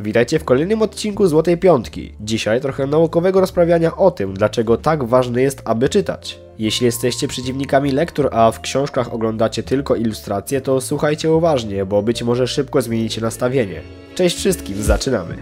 Witajcie w kolejnym odcinku Złotej Piątki. Dzisiaj trochę naukowego rozprawiania o tym, dlaczego tak ważne jest, aby czytać. Jeśli jesteście przeciwnikami lektur, a w książkach oglądacie tylko ilustracje, to słuchajcie uważnie, bo być może szybko zmienicie nastawienie. Cześć wszystkim, zaczynamy!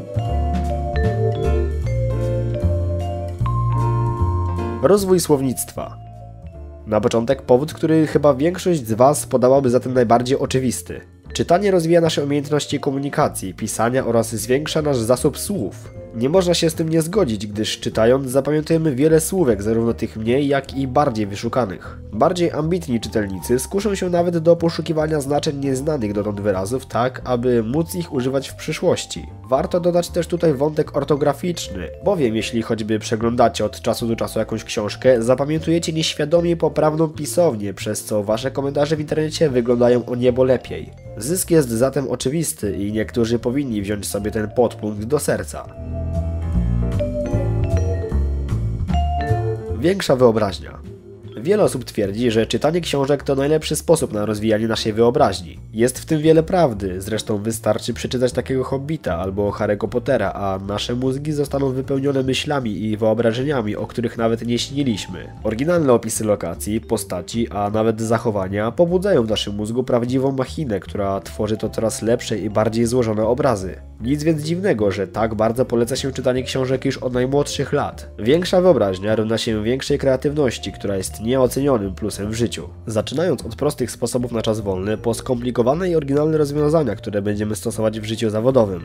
Rozwój słownictwa. Na początek powód, który chyba większość z Was podałaby za ten najbardziej oczywisty. Czytanie rozwija nasze umiejętności komunikacji, pisania oraz zwiększa nasz zasób słów. Nie można się z tym nie zgodzić, gdyż czytając zapamiętujemy wiele słówek, zarówno tych mniej, jak i bardziej wyszukanych. Bardziej ambitni czytelnicy skuszą się nawet do poszukiwania znaczeń nieznanych dotąd wyrazów, tak aby móc ich używać w przyszłości. Warto dodać też tutaj wątek ortograficzny, bowiem jeśli choćby przeglądacie od czasu do czasu jakąś książkę, zapamiętujecie nieświadomie poprawną pisownię, przez co wasze komentarze w internecie wyglądają o niebo lepiej. Zysk jest zatem oczywisty i niektórzy powinni wziąć sobie ten podpunkt do serca. Większa wyobraźnia. Wiele osób twierdzi, że czytanie książek to najlepszy sposób na rozwijanie naszej wyobraźni. Jest w tym wiele prawdy, zresztą wystarczy przeczytać takiego Hobbita albo Harry'ego Pottera, a nasze mózgi zostaną wypełnione myślami i wyobrażeniami, o których nawet nie śniliśmy. Oryginalne opisy lokacji, postaci, a nawet zachowania pobudzają w naszym mózgu prawdziwą machinę, która tworzy to coraz lepsze i bardziej złożone obrazy. Nic więc dziwnego, że tak bardzo poleca się czytanie książek już od najmłodszych lat. Większa wyobraźnia równa się większej kreatywności, która jest nieocenionym plusem w życiu. Zaczynając od prostych sposobów na czas wolny, po skomplikowane i oryginalne rozwiązania, które będziemy stosować w życiu zawodowym.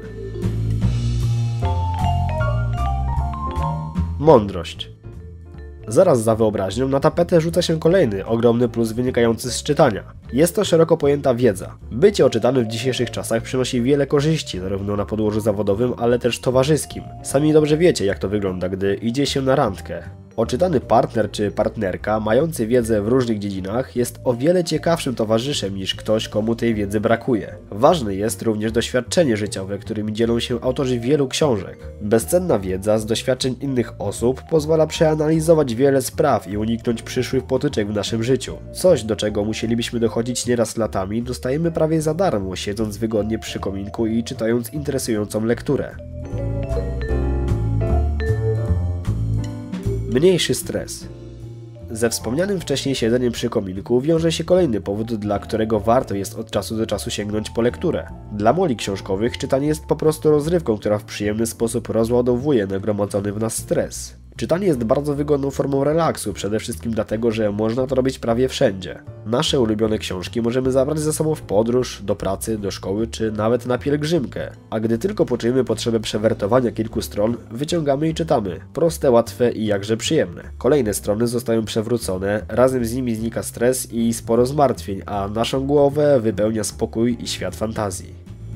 Mądrość. Zaraz za wyobraźnią na tapetę rzuca się kolejny, ogromny plus wynikający z czytania. Jest to szeroko pojęta wiedza. Bycie oczytanym w dzisiejszych czasach przynosi wiele korzyści, zarówno na podłożu zawodowym, ale też towarzyskim. Sami dobrze wiecie, jak to wygląda, gdy idzie się na randkę. Oczytany partner czy partnerka, mający wiedzę w różnych dziedzinach, jest o wiele ciekawszym towarzyszem niż ktoś, komu tej wiedzy brakuje. Ważne jest również doświadczenie życiowe, którymi dzielą się autorzy wielu książek. Bezcenna wiedza z doświadczeń innych osób pozwala przeanalizować wiele spraw i uniknąć przyszłych potyczek w naszym życiu. Coś, do czego musielibyśmy dochodzić nieraz latami, dostajemy prawie za darmo, siedząc wygodnie przy kominku i czytając interesującą lekturę. Mniejszy stres. Ze wspomnianym wcześniej siedzeniem przy kominku wiąże się kolejny powód, dla którego warto jest od czasu do czasu sięgnąć po lekturę. Dla moli książkowych czytanie jest po prostu rozrywką, która w przyjemny sposób rozładowuje nagromadzony w nas stres. Czytanie jest bardzo wygodną formą relaksu, przede wszystkim dlatego, że można to robić prawie wszędzie. Nasze ulubione książki możemy zabrać ze sobą w podróż, do pracy, do szkoły czy nawet na pielgrzymkę. A gdy tylko poczujemy potrzebę przewertowania kilku stron, wyciągamy i czytamy. Proste, łatwe i jakże przyjemne. Kolejne strony zostają przewrócone, razem z nimi znika stres i sporo zmartwień, a naszą głowę wypełnia spokój i świat fantazji.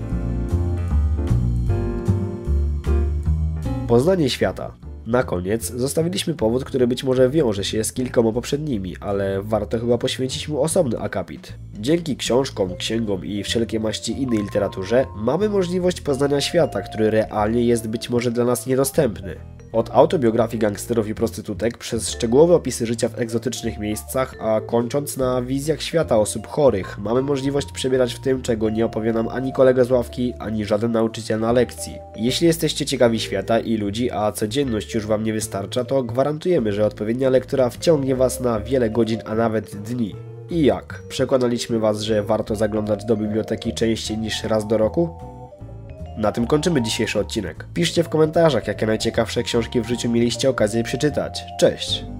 Poznanie świata. Na koniec zostawiliśmy powód, który być może wiąże się z kilkoma poprzednimi, ale warto chyba poświęcić mu osobny akapit. Dzięki książkom, księgom i wszelkiej maści innej literaturze mamy możliwość poznania świata, który realnie jest być może dla nas niedostępny. Od autobiografii gangsterów i prostytutek przez szczegółowe opisy życia w egzotycznych miejscach, a kończąc na wizjach świata osób chorych, mamy możliwość przebierać w tym, czego nie opowie nam ani kolega z ławki, ani żaden nauczyciel na lekcji. Jeśli jesteście ciekawi świata i ludzi, a codzienność już Wam nie wystarcza, to gwarantujemy, że odpowiednia lektura wciągnie Was na wiele godzin, a nawet dni. I jak? Przekonaliśmy Was, że warto zaglądać do biblioteki częściej niż raz do roku? Na tym kończymy dzisiejszy odcinek. Piszcie w komentarzach, jakie najciekawsze książki w życiu mieliście okazję przeczytać. Cześć!